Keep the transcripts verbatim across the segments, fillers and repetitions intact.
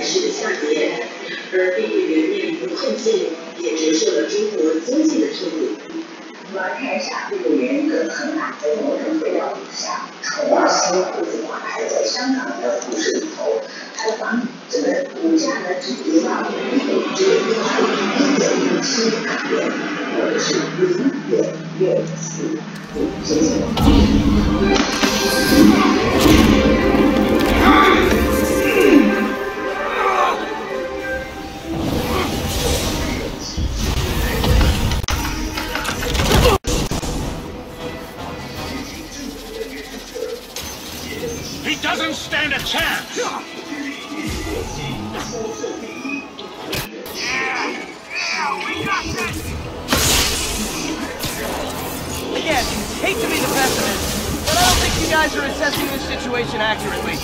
势的下跌，而地域人面不透镜，也折射了中国经济的痛苦。来看一下这个原则恒大在某种备料下，重新股价还在香港的股市里头，它的房这个股价呢只跌到只跌到一点七港元，或者是零点六四五，谢谢。 He doesn't stand a chance! Yeah, yeah, we got this! Again, hate to be the pessimist, but I don't think you guys are assessing this situation accurately.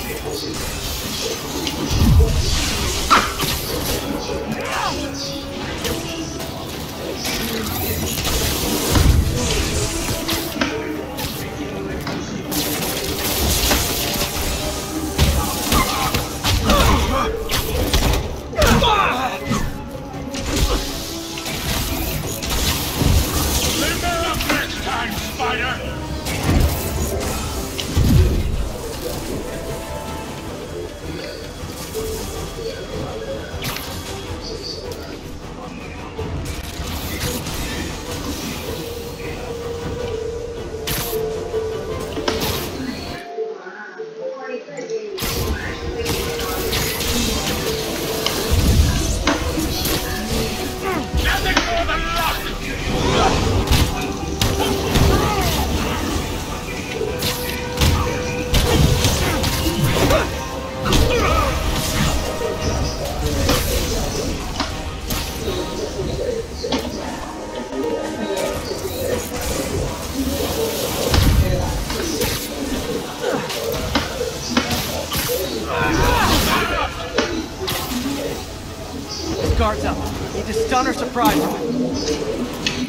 Guards up. Need to stun or surprise him.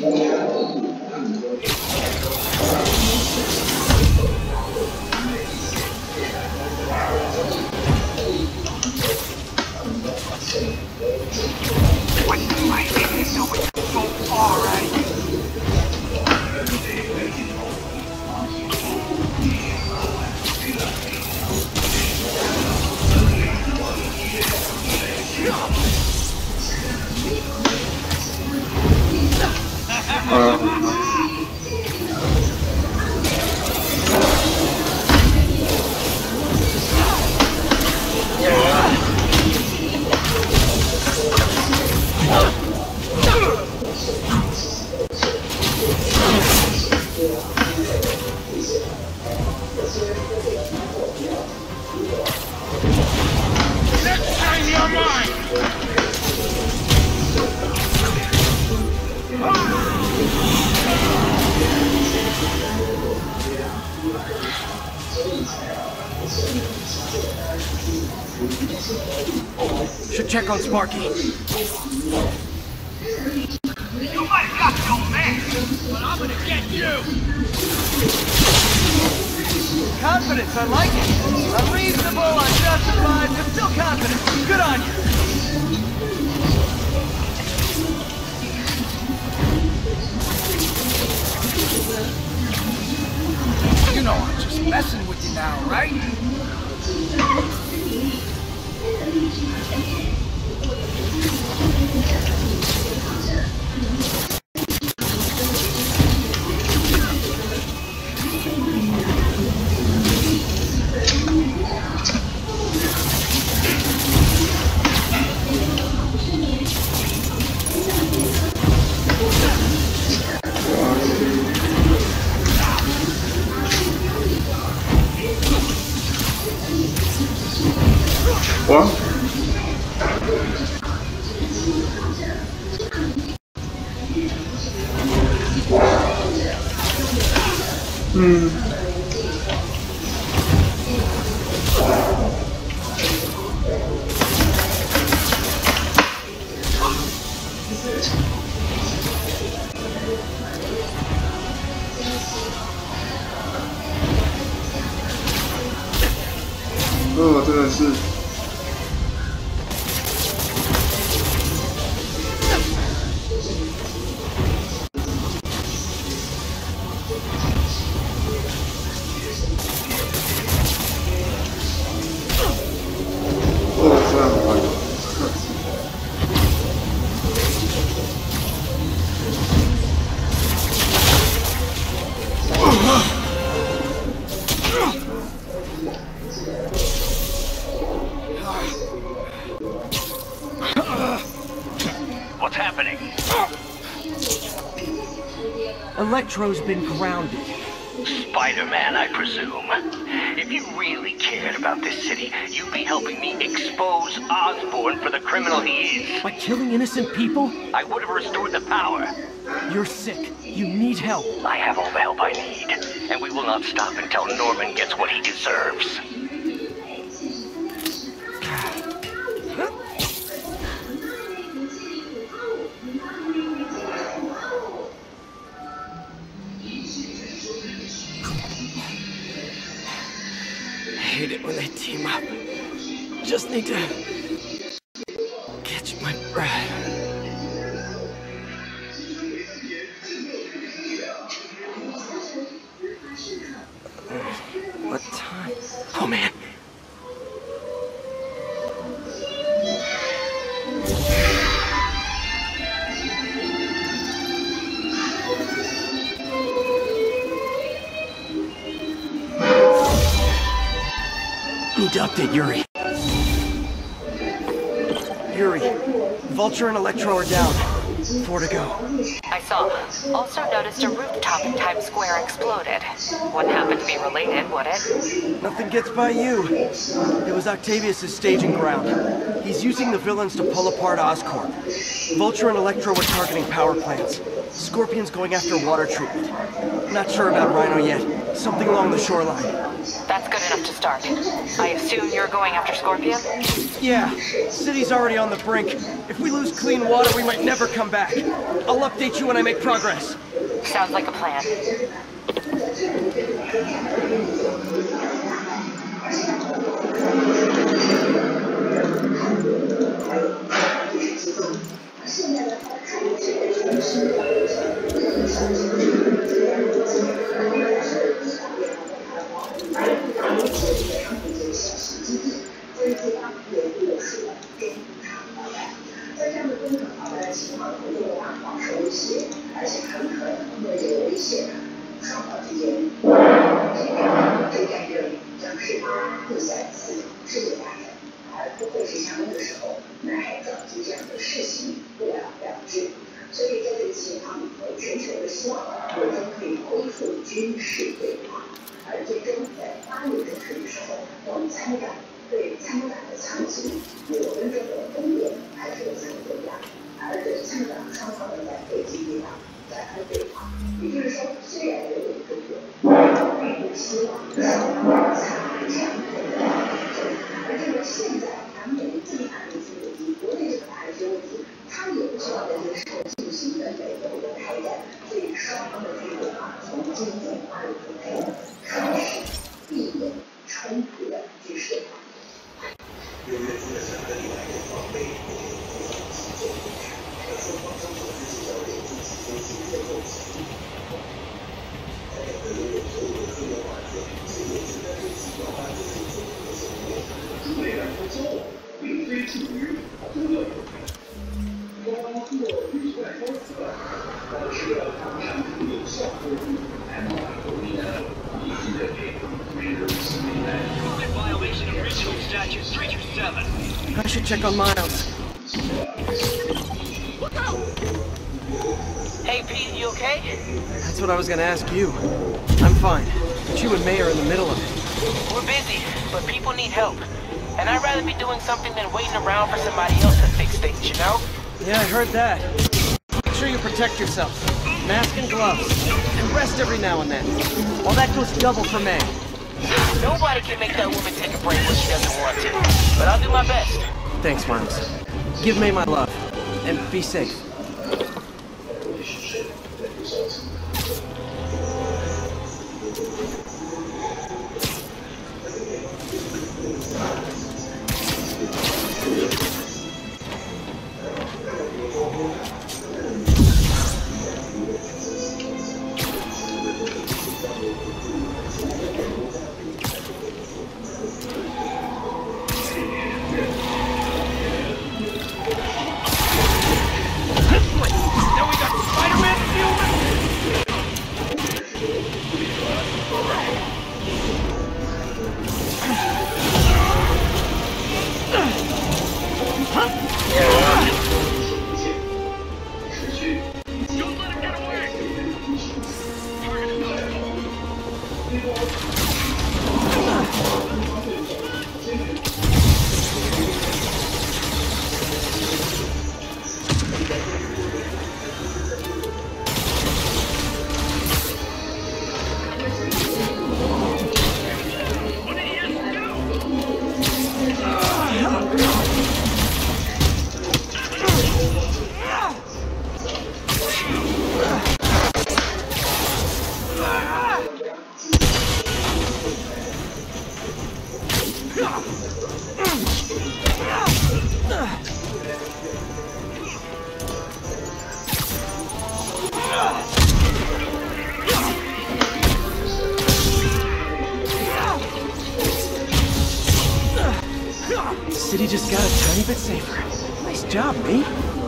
Should check on Sparky. You might have got the old man, but I'm gonna get you! Confidence, I like it. Unreasonable, unjustified, but still confident. Good on you. You know I'm just messing with you now, right? What? Hmm. Oh, 真的是。 What's happening? Electro's been grounded. Spider-Man, I presume. If you really cared about this city, you'd be helping me expose Osborn for the criminal he is. By killing innocent people? I would have restored the power. You're sick. You need help. I have all the help I need, and we will not stop until Norman gets what he deserves. I hate it when they team up. Just need to catch my breath. What time? Oh man. Need to update Yuri. Yuri, Vulture and Electro are down. Four to go. I saw. Also noticed a rooftop in Times Square exploded. Wouldn't happen to be related, would it? Nothing gets by you. It was Octavius' staging ground. He's using the villains to pull apart Oscorp. Vulture and Electro were targeting power plants. Scorpion's going after water treatment. Not sure about Rhino yet. Something along the shoreline. That's good enough to start. I assume you're going after Scorpion? Yeah. City's already on the brink. If we lose clean water, we might never come back. I'll update you when I make progress. Sounds like a plan. I should check on Miles. Hey, Pete, you okay? That's what I was gonna ask you. I'm fine. But you and May are in the middle of it. We're busy, but people need help. And I'd rather be doing something than waiting around for somebody else to fix things, you know? Yeah, I heard that. Make sure you protect yourself. Mask and gloves. And rest every now and then. All that goes double for May. Nobody can make that woman take a break when she doesn't want to. But I'll do my best. Thanks, Miles. Give May my love. And be safe. tiny bit safer. Nice job, me.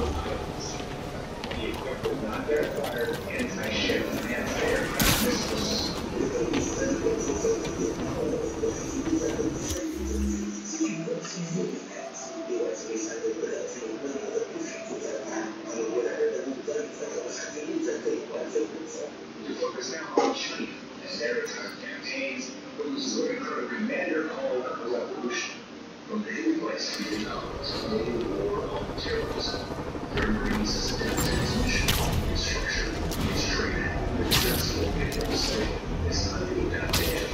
Commander called a revolution. From the Hidden West, we did not the war on terrorism. Their Marines' transmission, structure, is training, with successful and safe. It's not really that bad.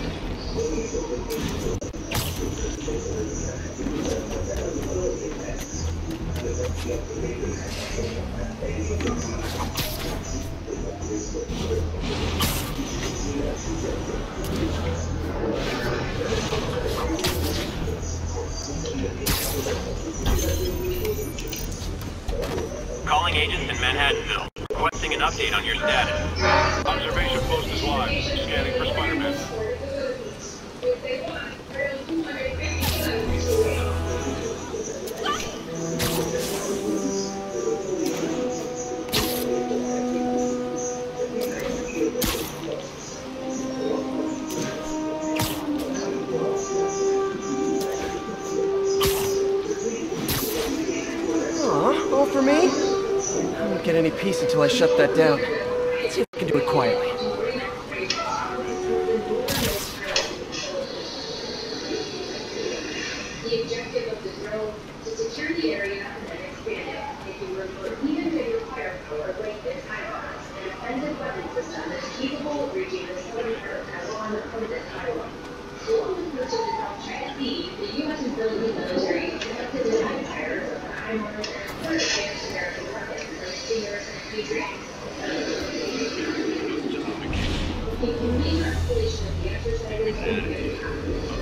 Calling agents in Manhattanville. Requesting an update on your status. Observation post is live. Scanning for Spider-Man. Aw, all for me? I won't get any peace until I shut that down. Let's see if I can do it quietly. The objective of the drone is to secure the area and then expand it, making room for even bigger firepower like this HIMARS, an offensive weapon system that's capable of reaching the southern Earth along the coast of Taiwan. Along with much of the South China Sea, the U S is building the military connected design tires of the HIMARS and other advanced American weapons like Stingers and Patriots. The complete escalation of the exercises will be happening.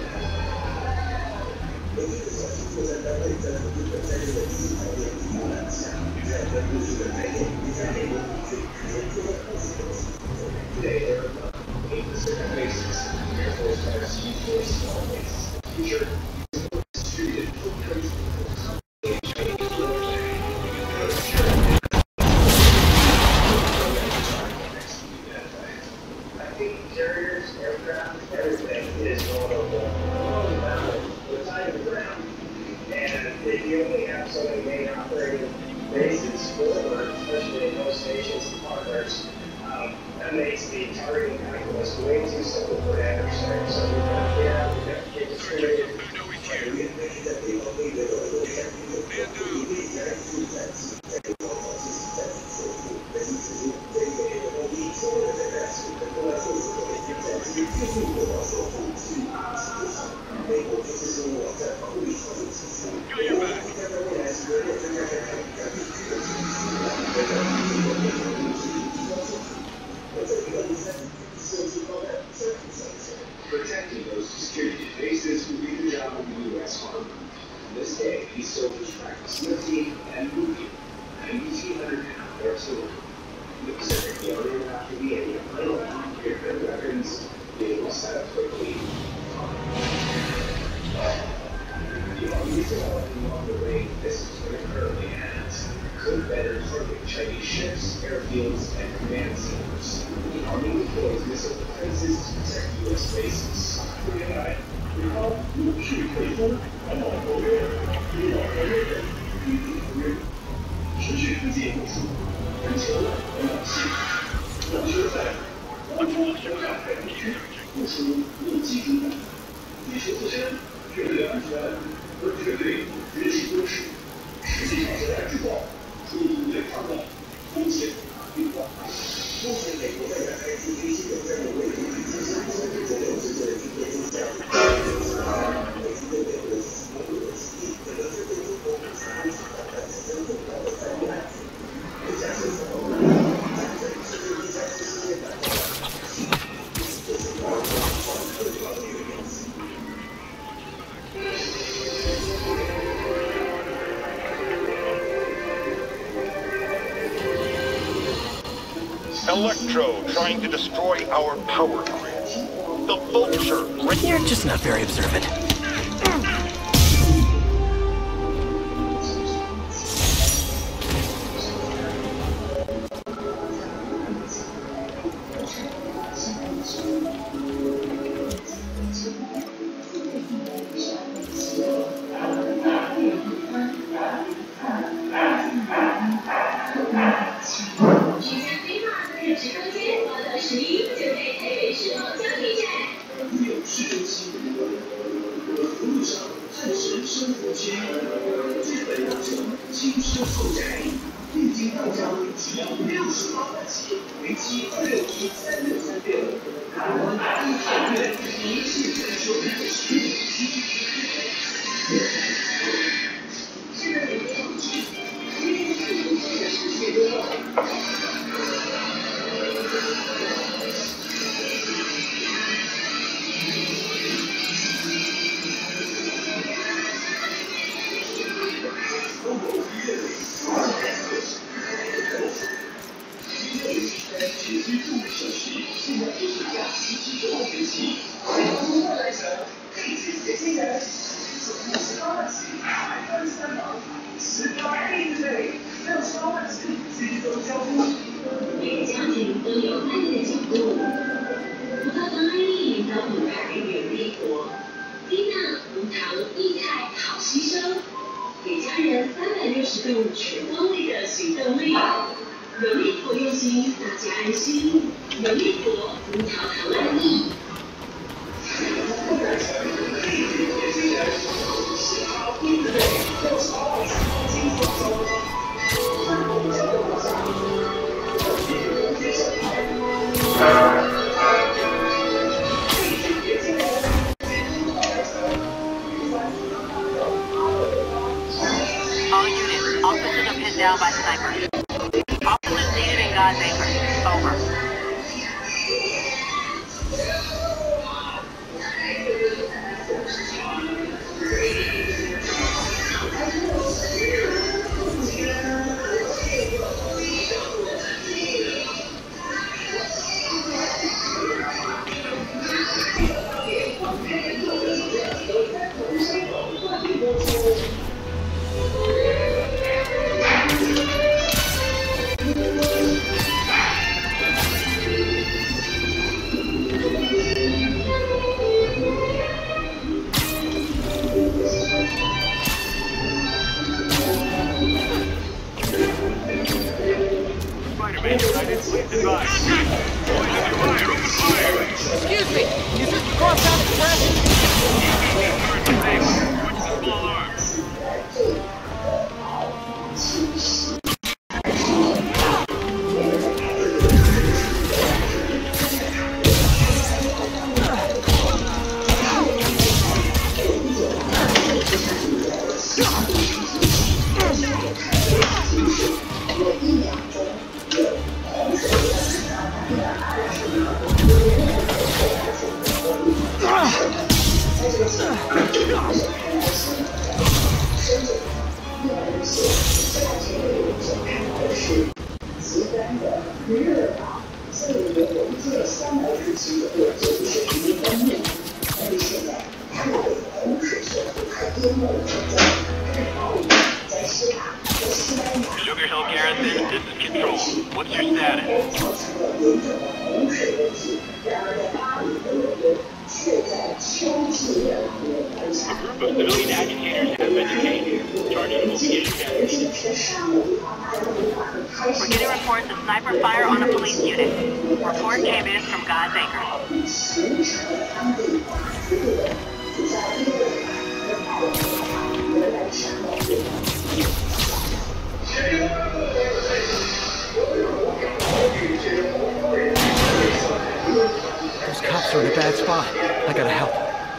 Today, there are eight Pacific bases. Air Force has four small bases. Future distributed footprint. I think carriers, aircraft, everything is going over the side of the ground. And if you only have so many main operating bases forward, especially in those stations and partners, um, that makes the targeting calculus way too simple for adversaries. So we've got to get, we've got to get distributed. Protecting those distributed bases will be the job of the U S Army. On this day, these soldiers practice lifting and moving ninety-two hundred pound artillery. In the Pacific, the Army will have to be able to unlock their weapons, be able to set up quickly. The Army is developing along the way this is what it currently has. Could better target Chinese ships, airfields, and command centers. The Army deploys missile defenses to protect U S bases. Electro trying to destroy our power grid. The Vulture. You're just not very observant. 军车后宅，历经到账只要六十八万起，为期六一三六三六。台湾第一法院一次征收的十年期。现在有统计，今年四五岁的世界多。 每个家庭都有爱的角度。葡萄糖安利到母牌原力国，低钠无糖液态好吸收，给家人三百六十度全方位的行动力。有力国用心，大家安心。有力国葡萄糖安利。 All units, officers are pinned down by snipers. Officers needed in God's Acre. Over. Spider-Man United, please advise. Excuse me, is this the Crosstown Express? Switch to small arms. Sugar Hill Garrison, this is Control. What's your status? A group of civilian agitators have been detained. Charges will be issued as needed. We're getting reports of sniper fire on a police unit. Report came in from God's Acre. Those cops are in a bad spot. I gotta help.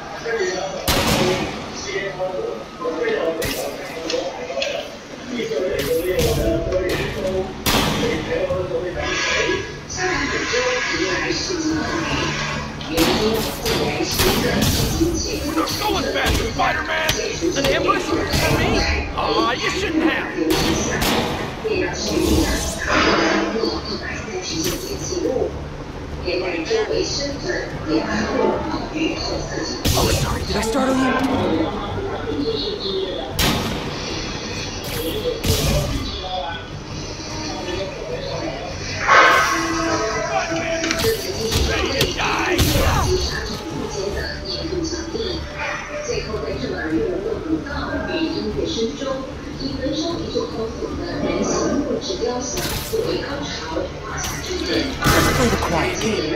We're going faster, Spider-Man! An ambush? For me? Aw, you shouldn't have. Oh, sorry. Did I startle you? Play the quiet game.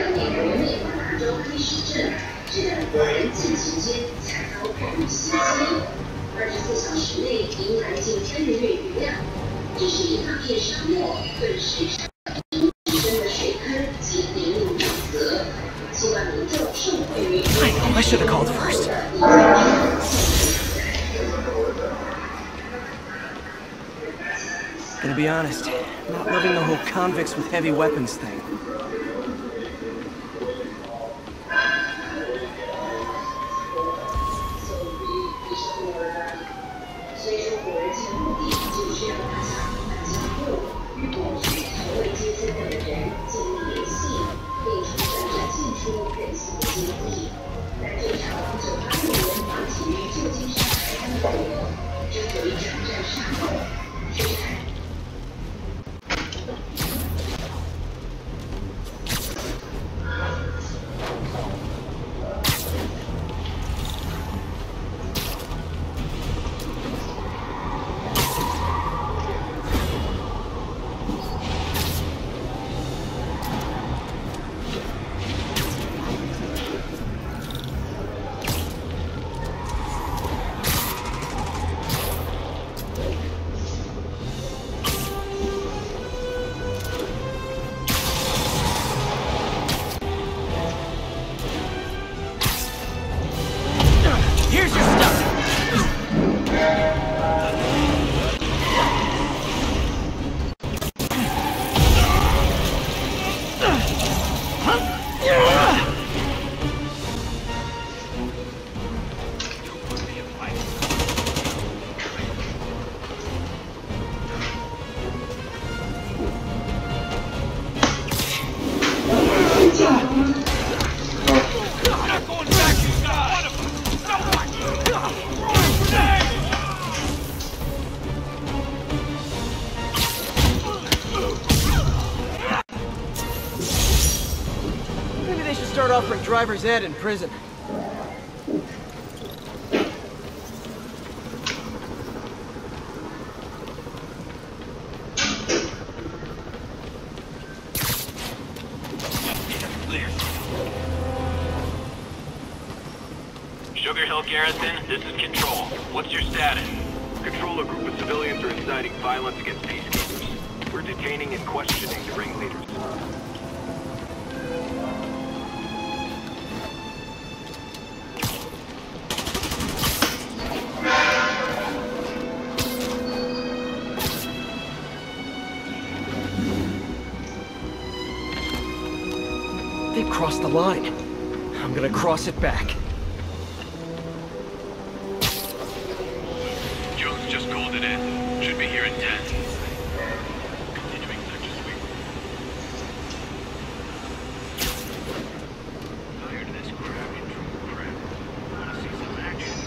二十四小时内迎来近千人越狱。 能量。这是一大片沙漠，对水上深的水坑及林木沼泽，希望民众受惠于。 I should have called first. Gonna be honest, not loving the whole convicts with heavy weapons thing. Start offering driver's ed in prison. Sugar Hill Garrison, this is Control. What's your status? Control, a group of civilians are inciting violence against peacekeepers. We're detaining and questioning the ringleaders. They crossed the line. I'm gonna cross it back. Jones just called it in. Should be here in ten. Continuing search sweep. Tired of this crap, you true crap. Wanna see some action?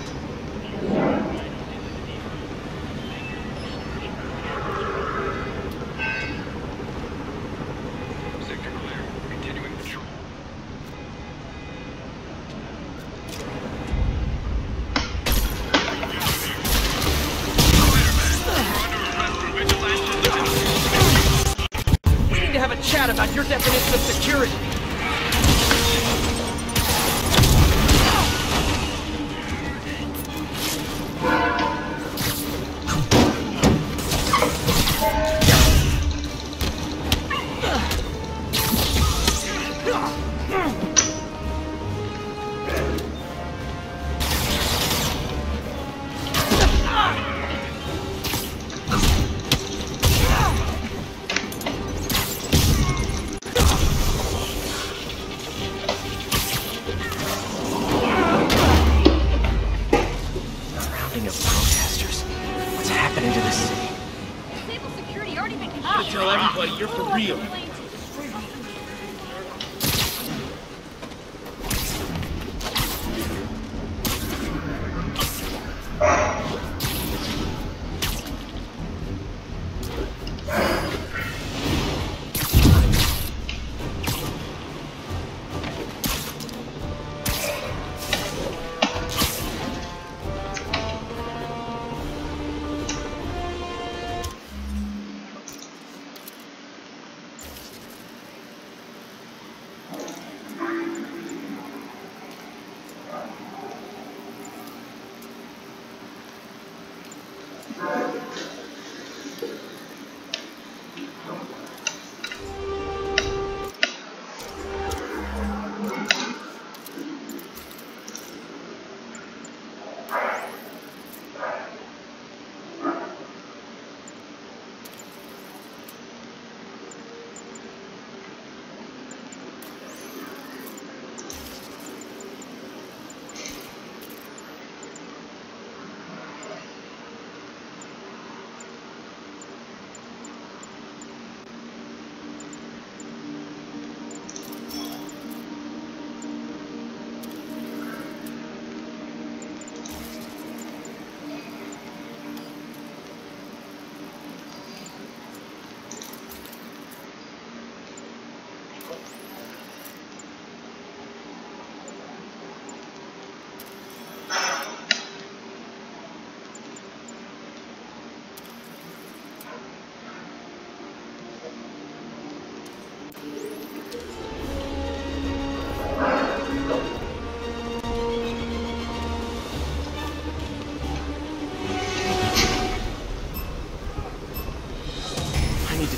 Sector clear. Continuing patrol. Chat about your definition of security. Tell everybody you're for real.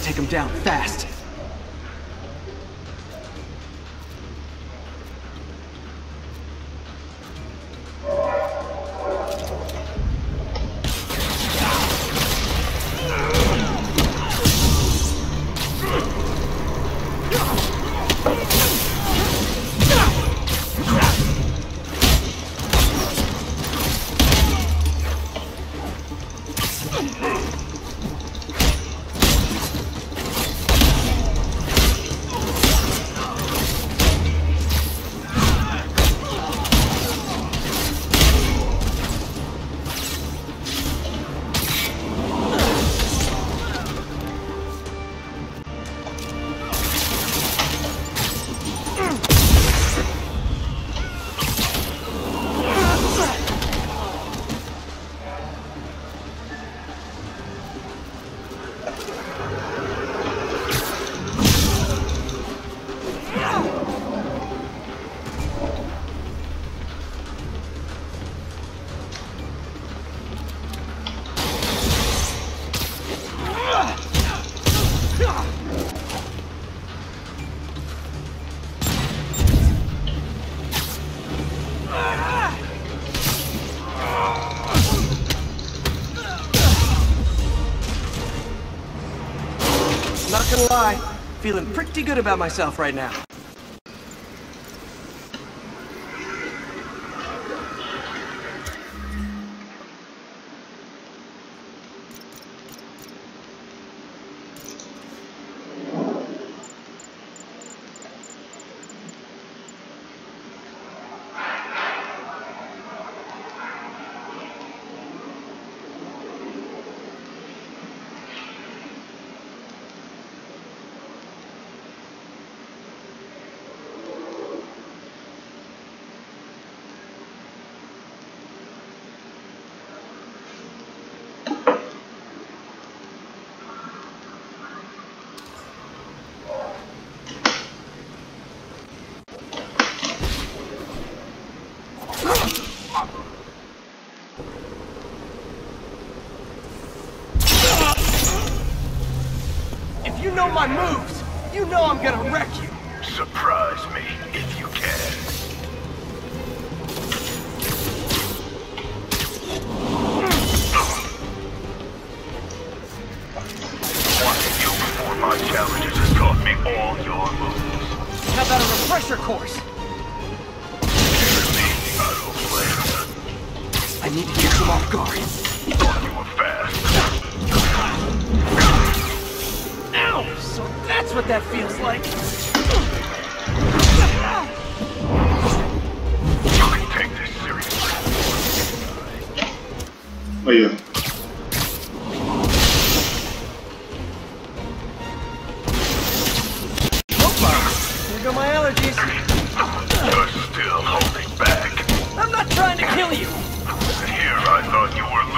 take him down fast. Not gonna lie, feeling pretty good about myself right now. If you know my moves, you know I'm gonna wreck you. Surprise me if you can. Watching you perform my challenges has taught me all your moves. How about a refresher course? I need to get them off guard. Thought you were fast. Ow! So that's what that feels like. You can take this seriously. Oh yeah. Opa! Here go my allergies. You're still holding back. I'm not trying to kill you. Here I thought you were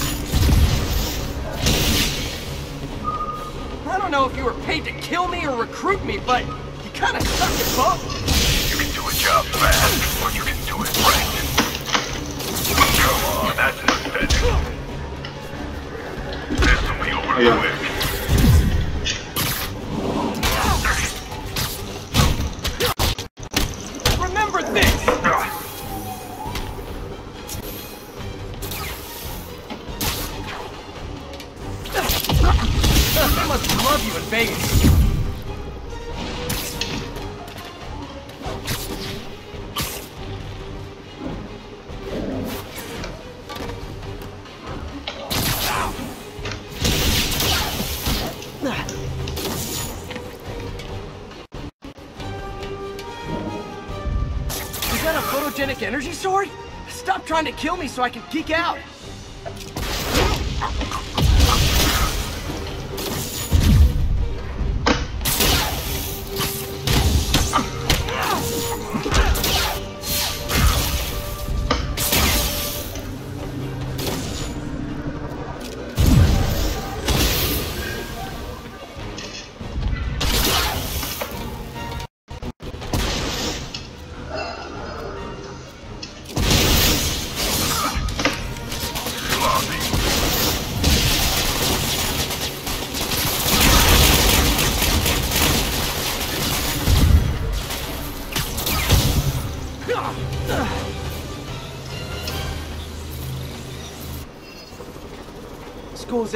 learning. I don't know if you were paid to kill me or recruit me, but you kind of suck at both. You can do a job fast, or you can do it right. Come on, that's pathetic. This will be over Oh, yeah. quick. Remember this! They must love you in Vegas. Is that a photogenic energy sword? Stop trying to kill me so I can geek out.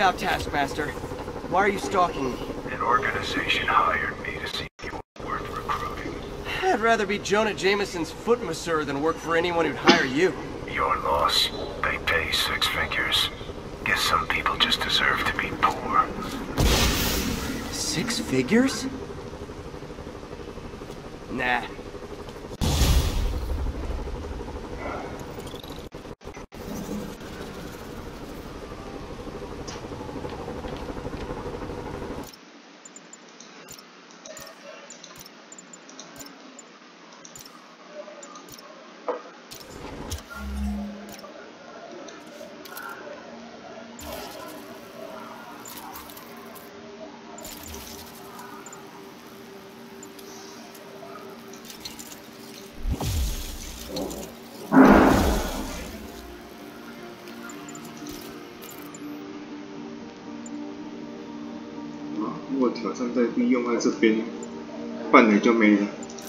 out, Taskmaster. Why are you stalking me? An organization hired me to see if you were worth recruiting. I'd rather be Jonah Jameson's foot masseur than work for anyone who'd hire you. Your loss. They pay six figures. Guess some people just deserve to be poor. Six figures? Nah. 如果挑战代币用在这边，半年就没了。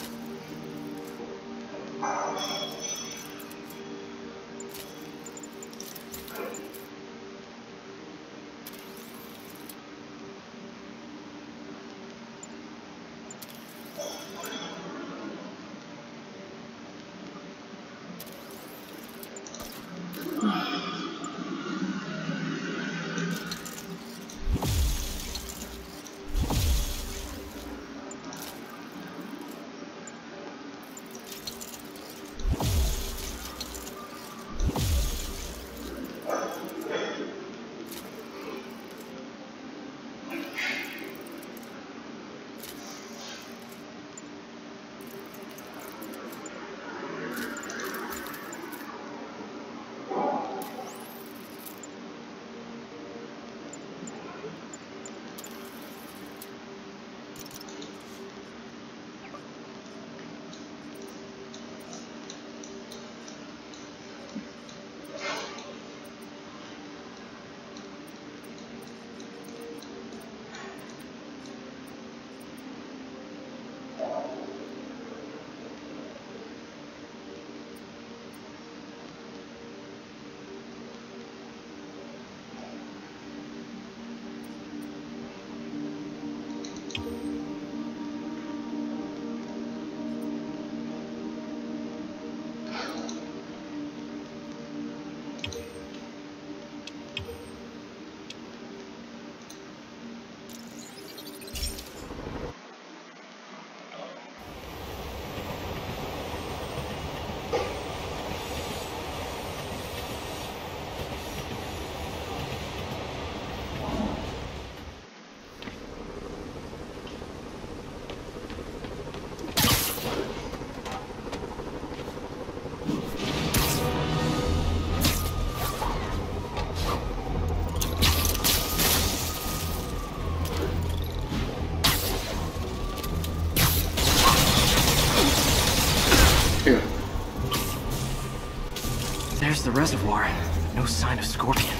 There's the reservoir. No sign of Scorpion.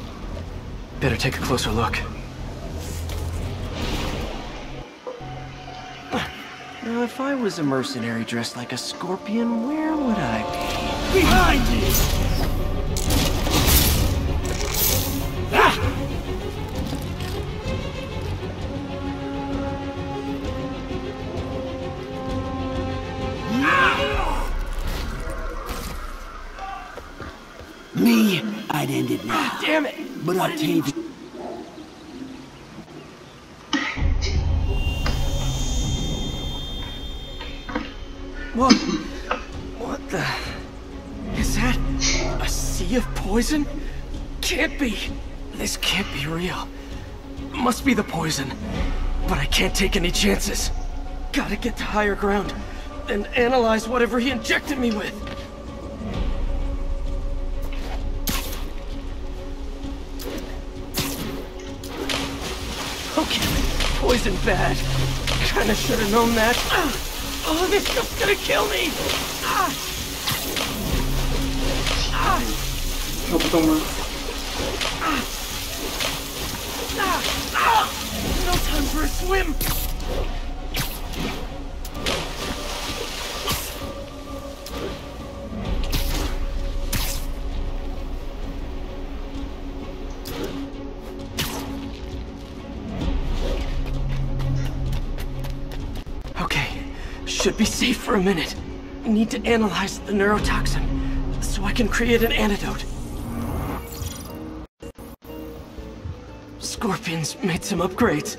Better take a closer look. Now, if I was a mercenary dressed like a Scorpion, where would I be? Behind you! Ah! Me, I'd end it now. Damn it! But Octavius... What? What the... Is that a sea of poison? Can't be. This can't be real. Must be the poison. But I can't take any chances. Gotta get to higher ground and analyze whatever he injected me with. Okay, poison bad. Kinda should've known that. Oh, this stuff's gonna kill me! Ah! Ah! 跳不动吗？ Ah! Ah! Ah! No time for a swim! should be safe for a minute. I need to analyze the neurotoxin, so I can create an antidote. Scorpion's made some upgrades.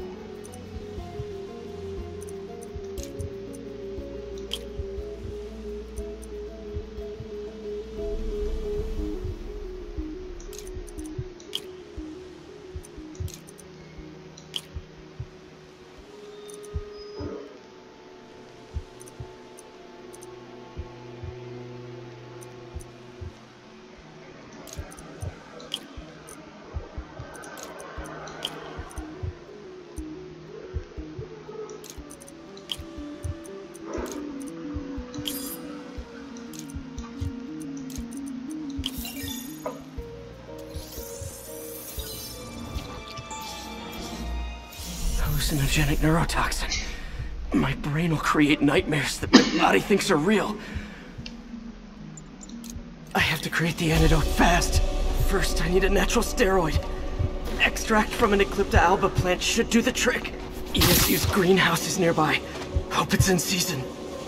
Hallucinogenic neurotoxin. My brain will create nightmares that my body thinks are real. I have to create the antidote fast. First, I need a natural steroid. Extract from an Eclipta alba plant should do the trick. E S U's greenhouse is nearby. Hope it's in season.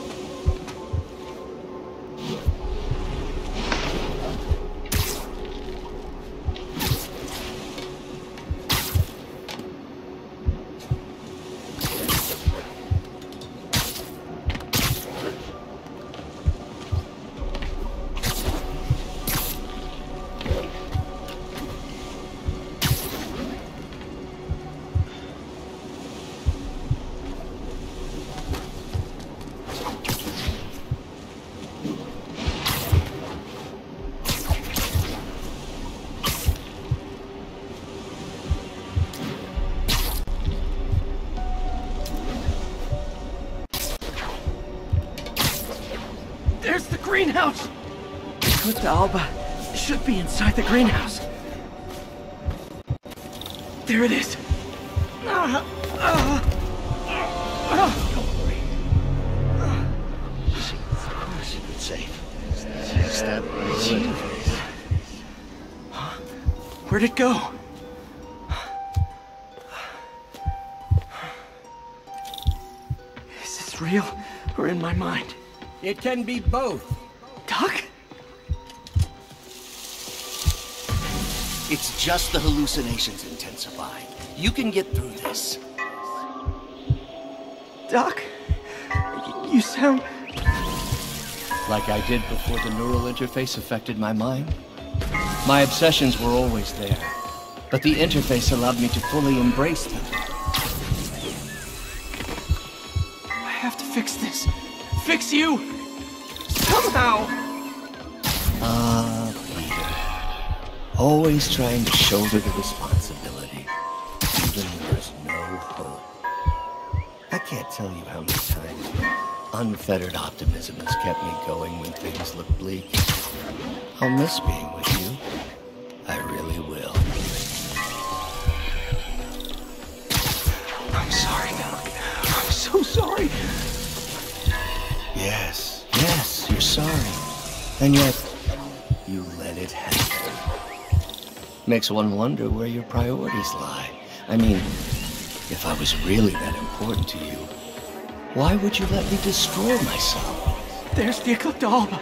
There's the greenhouse! Eclipta alba should be inside the greenhouse. There it is. Uh, uh, uh, Don't worry. It's safe. Huh? Where'd it go? Is this real or in my mind? It can be both. Doc? It's just the hallucinations intensifying. You can get through this. Doc? You sound... Like I did before the neural interface affected my mind. My obsessions were always there, but the interface allowed me to fully embrace them. I have to fix this. Fix you! Somehow! Ah, Peter. Always trying to shoulder the responsibility, even when there's no hope. I can't tell you how many times unfettered optimism has kept me going when things look bleak. I'll miss being with you. I really will. I'm sorry, Doc. I'm so sorry. Yes, yes, you're sorry. And yet, you let it happen. Makes one wonder where your priorities lie. I mean, if I was really that important to you, why would you let me destroy myself? There's the Eclipta alba.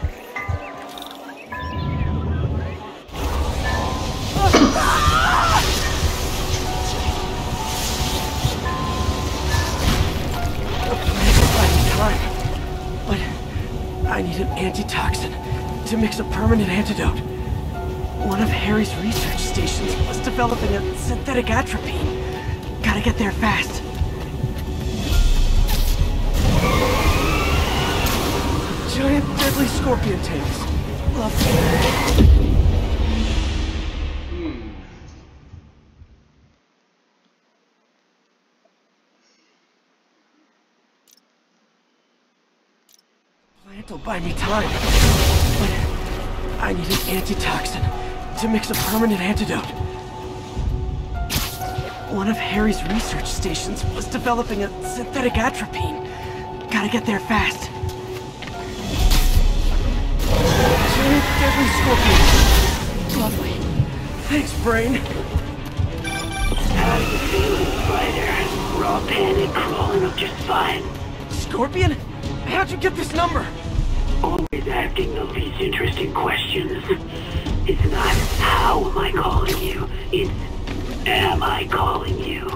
But I need an antitoxin to mix a permanent antidote. One of Harry's research stations was developing a synthetic atropine. Gotta get there fast. Giant deadly scorpion tails. Lovely. Plant will buy me time, but I need an antitoxin to mix a permanent antidote. One of Harry's research stations was developing a synthetic atropine. Gotta get there fast. Giant deadly scorpion. Lovely. Thanks, brain. How's the feeling, Spider? Raw panic crawling up just fine. Scorpion? How'd you get this number? Always asking the least interesting questions. It's not how am I calling you, it's am I calling you?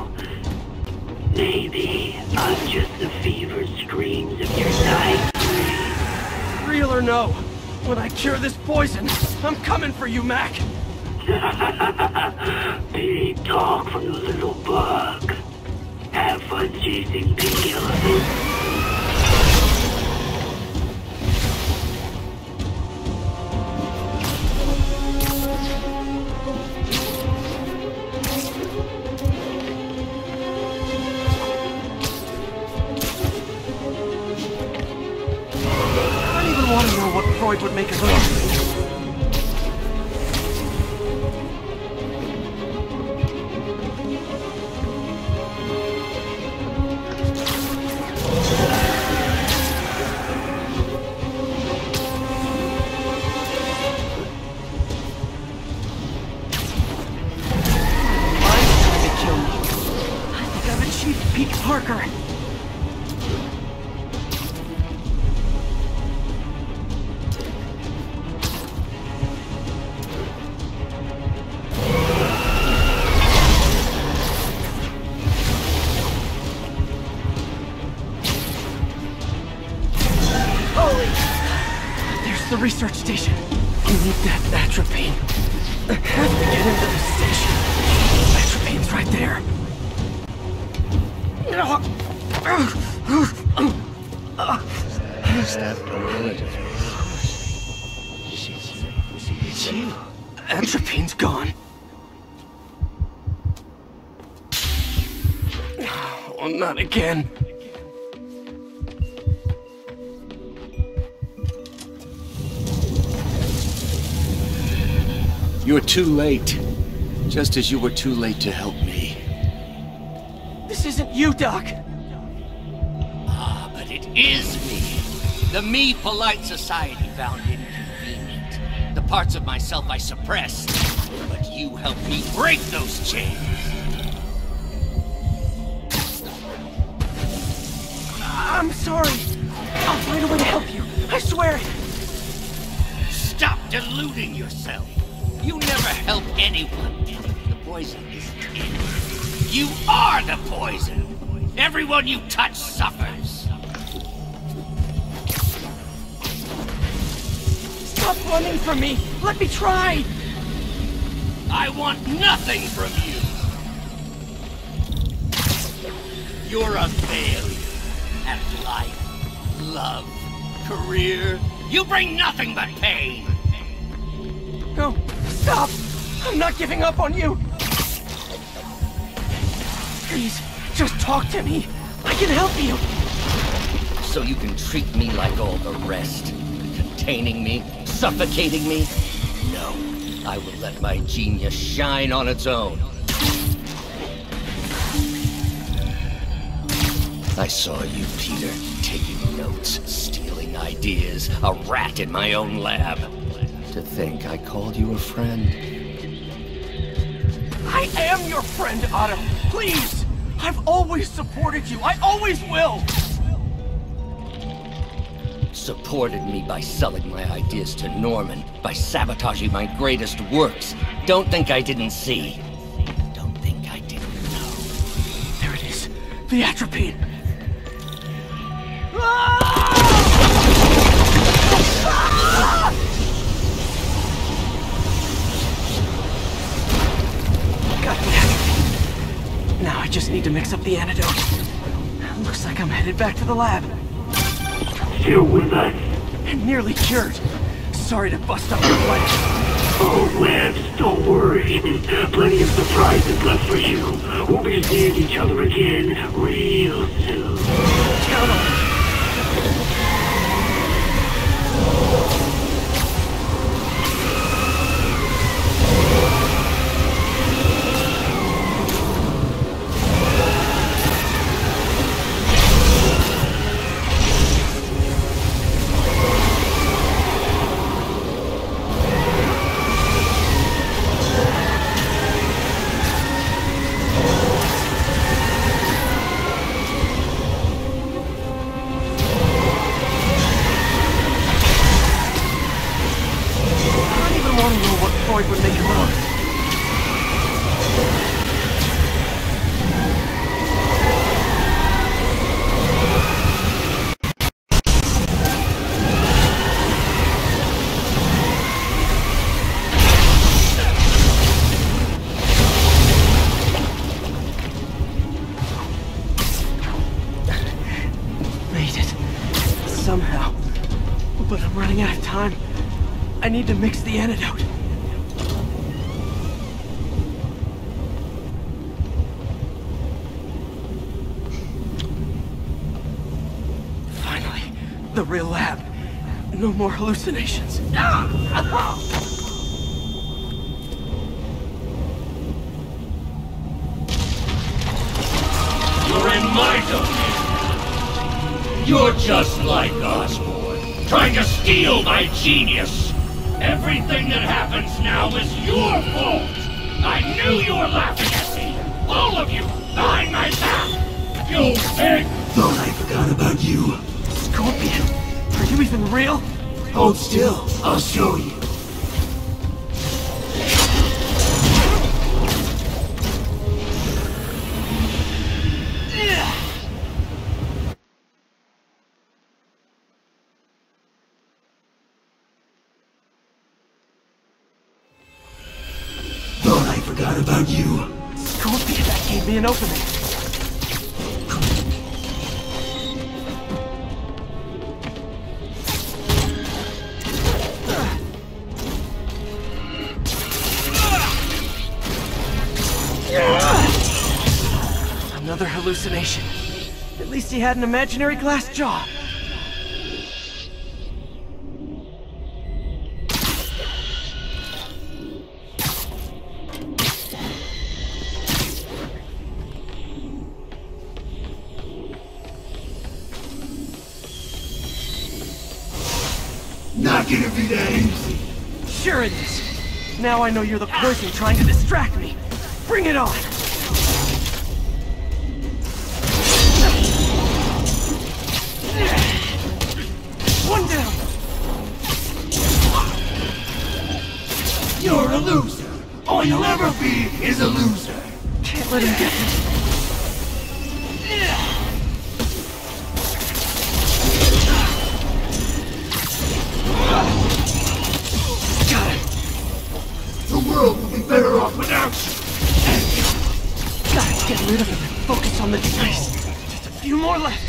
Maybe I'm just the fevered screams of your dying. Real or no, when I cure this poison, I'm coming for you, Mac. Big talk from the little bug. Have fun chasing big elephants. I want to know what Freud would make of it. Mine's trying to kill me. I think I've achieved peak Parker. The research station. I need that atropine. I have to get into the station. Atropine's right there. Staff relative. It's you. Atropine's gone. Oh, not again. You were too late. Just as you were too late to help me. This isn't you, Doc. Ah, but it is me. The me polite society found inconvenient. The parts of myself I suppressed. But you helped me break those chains. I'm sorry. I'll find a way to help you. I swear it. Stop deluding yourself. You never help anyone. The poison isn't in you. You are the poison. Everyone you touch suffers. Stop running from me. Let me try. I want nothing from you. You're a failure at life, love, career. You bring nothing but pain. No, stop! I'm not giving up on you! Please, just talk to me. I can help you. So you can treat me like all the rest. Containing me, suffocating me. No, I will let my genius shine on its own. I saw you, Peter, taking notes, stealing ideas, a rat in my own lab. To think I called you a friend. I am your friend, Otto. Please! I've always supported you. I always will! Supported me by selling my ideas to Norman, by sabotaging my greatest works. Don't think I didn't see. Don't think I didn't know. There it is. The atropine. Got the atropine. Now I just need to mix up the antidote. Looks like I'm headed back to the lab. You're with us. And nearly cured. Sorry to bust up your flight. Oh, Lance, don't worry. Plenty of surprises left for you. We'll be seeing each other again real soon. Count on it. running out of time. I need to mix the antidote. Finally, the real lab. No more hallucinations. You're in my domain. You're just like Osborn, trying to steal my genius. Everything that happens now is your fault. I knew you were laughing at me. All of you, behind my back. You pig! Thought I forgot about you. Scorpion, are you even real? Hold still, I'll show you. Thought I forgot about you. Scorpion, that gave me an opening. Another hallucination. At least he had an imaginary glass jaw. Not gonna be that easy. Sure it is. Now I know you're the poison trying to distract me. Bring it on! One down! You're a loser. All you'll ever be is a loser. Can't let him get me. Got it. The world will be better off without you. Gotta get rid of him and focus on the device. Just a few more left.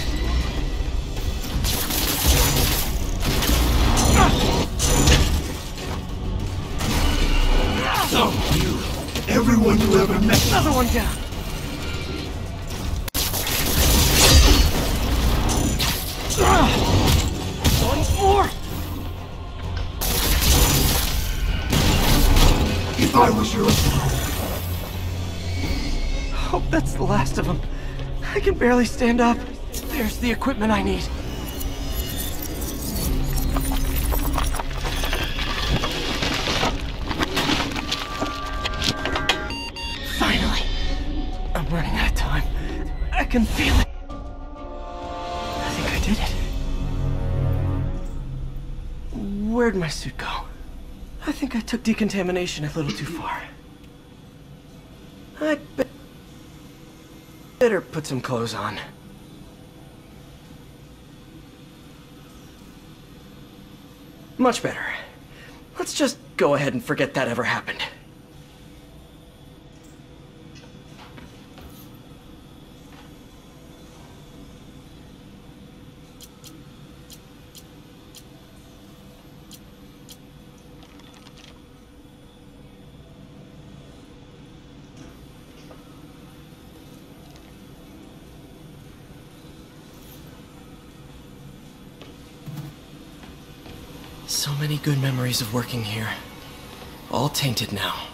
So you, everyone you ever met. Another one down. One more. If I was your... Hope that's the last of them. I can barely stand up. There's the equipment I need. Finally. I'm running out of time. I can feel it. I think I did it. Where'd my suit go? I think I took decontamination a little too far. I'd be better put some clothes on. Much better. Let's just go ahead and forget that ever happened. So many good memories of working here. All tainted now.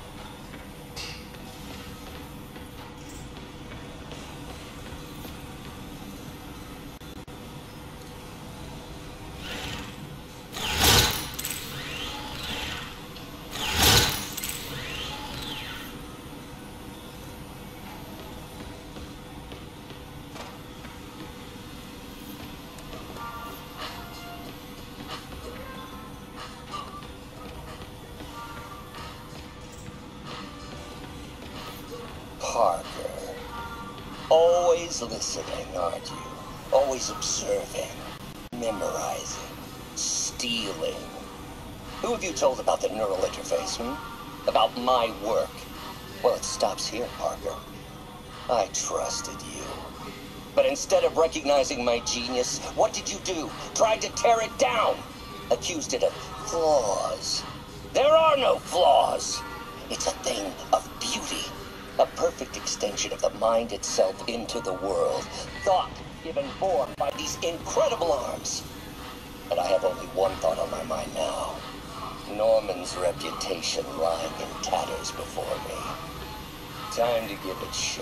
Parker. Always listening, aren't you? Always observing, memorizing, stealing. Who have you told about the neural interface, hmm? About my work? Well, it stops here, Parker. I trusted you. But instead of recognizing my genius, what did you do? Tried to tear it down! accused it of flaws. There are no flaws. It's a thing of beauty. A perfect extension of the mind itself into the world. Thought given form by these incredible arms. And I have only one thought on my mind now. Norman's reputation lying in tatters before me. Time to give it shape.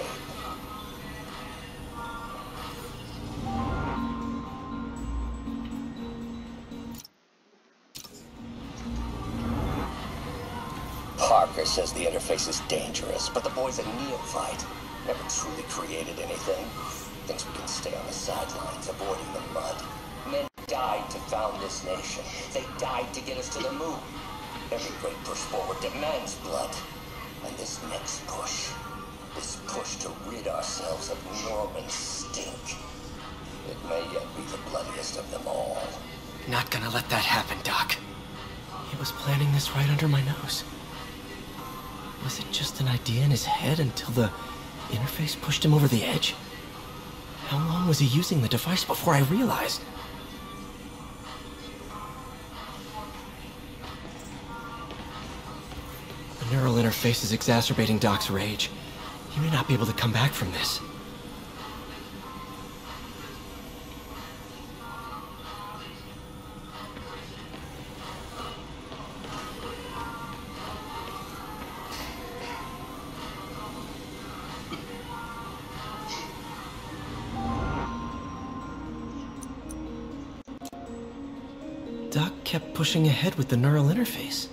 Parker says the interface is dangerous, but the boy's a neophyte. Never truly created anything. Thinks we can stay on the sidelines, avoiding the mud. Men died to found this nation. They died to get us to the moon. Every great push forward demands blood. And this next push, this push to rid ourselves of Norman's stink, it may yet be the bloodiest of them all. Not gonna let that happen, Doc. He was planning this right under my nose. Was it just an idea in his head until the interface pushed him over the edge? How long was he using the device before I realized? The neural interface is exacerbating Doc's rage. He may not be able to come back from this. Doc kept pushing ahead with the neural interface.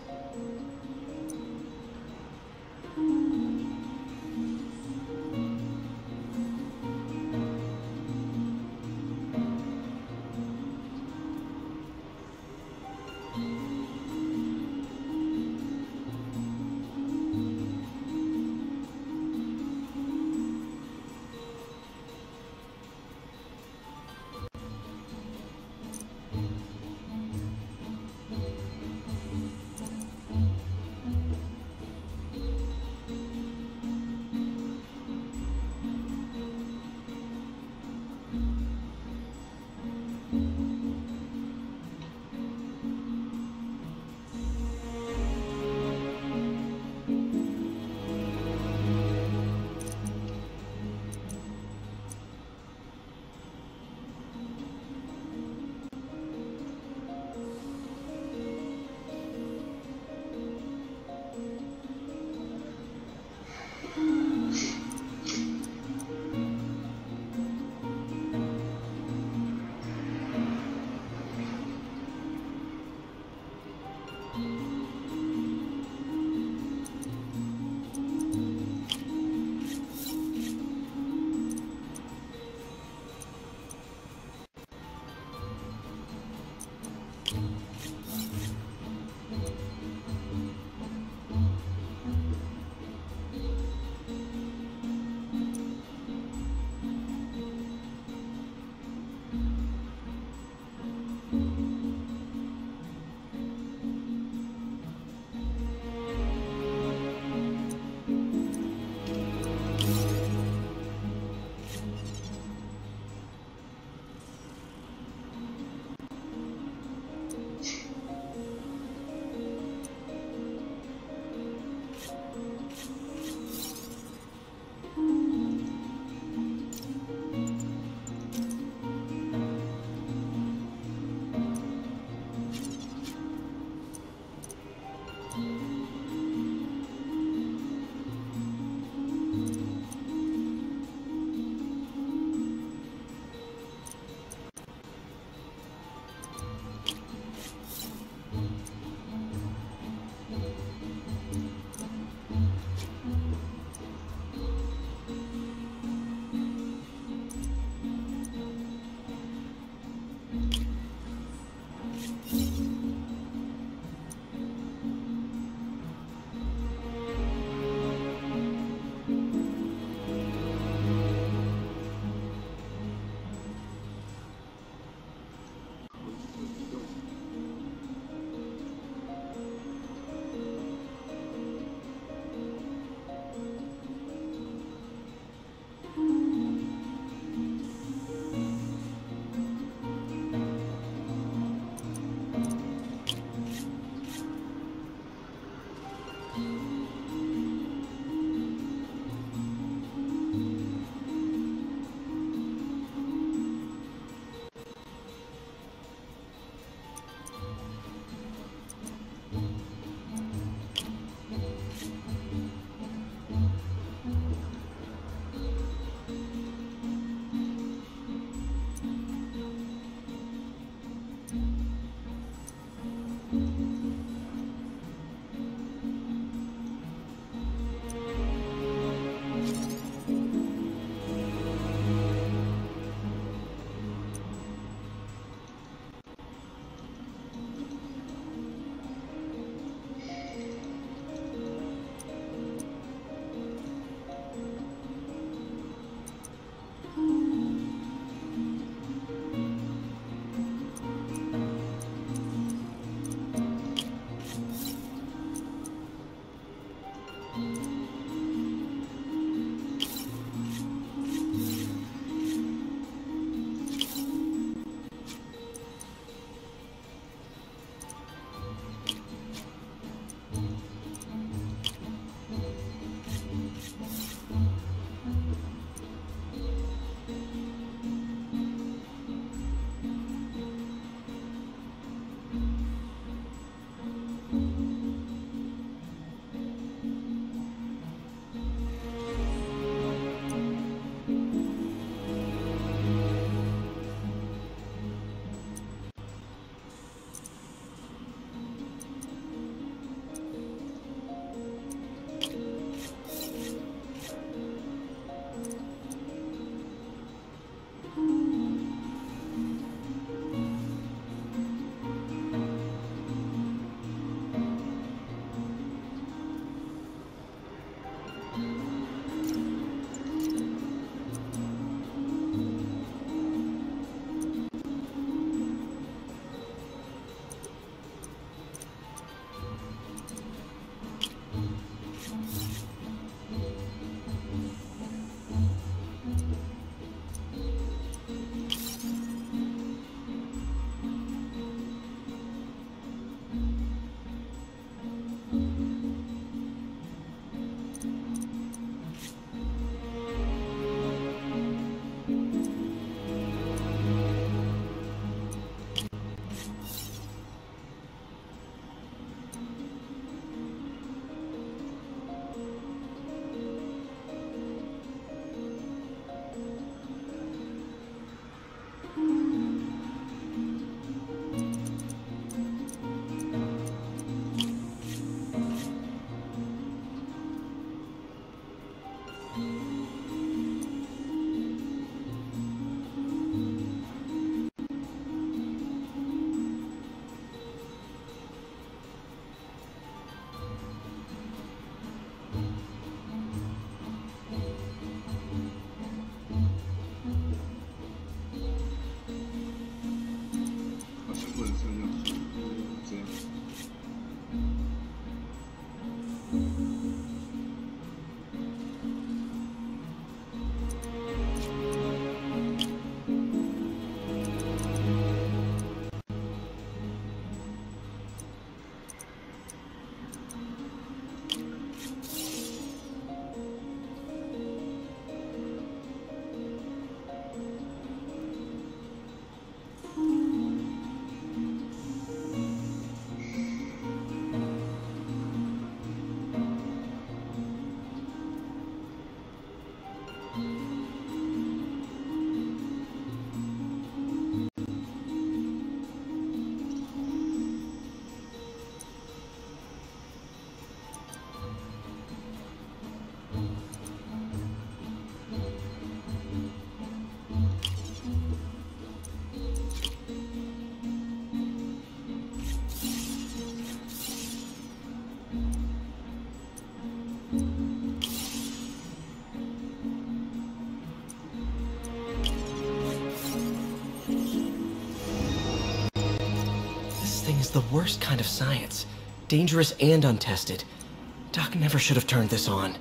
is the worst kind of science. Dangerous and untested. Doc never should have turned this on.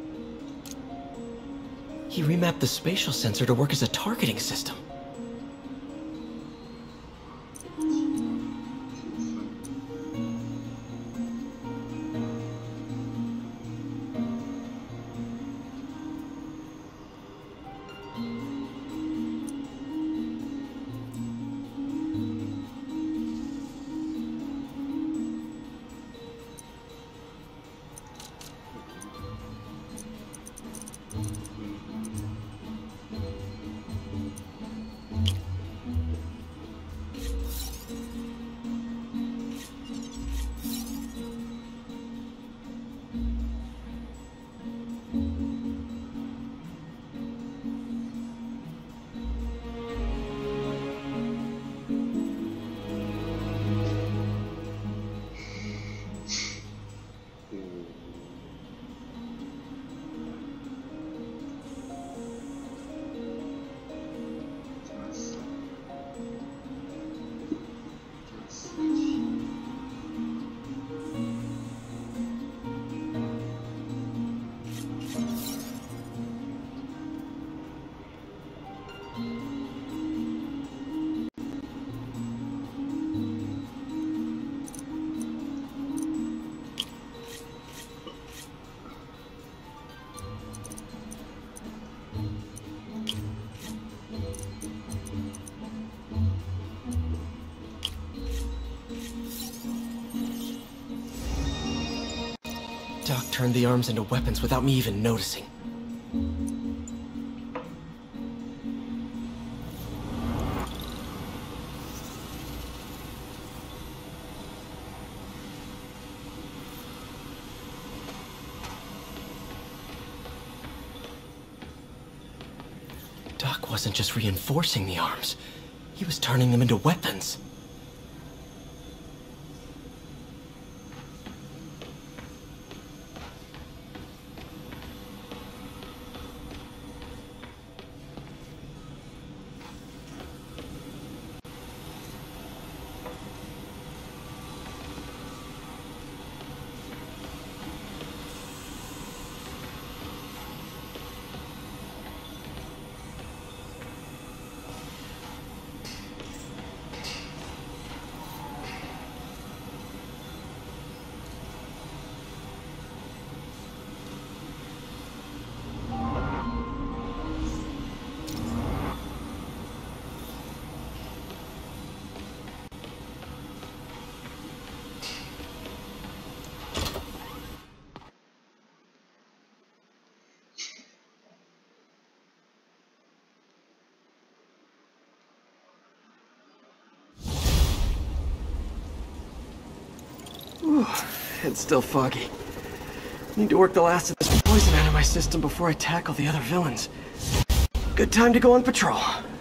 He remapped the spatial sensor to work as a targeting system. Doc turned the arms into weapons without me even noticing. Doc wasn't just reinforcing the arms. He was turning them into weapons. Ooh, it's still foggy. Need to work the last of this poison out of my system before I tackle the other villains. Good time to go on patrol.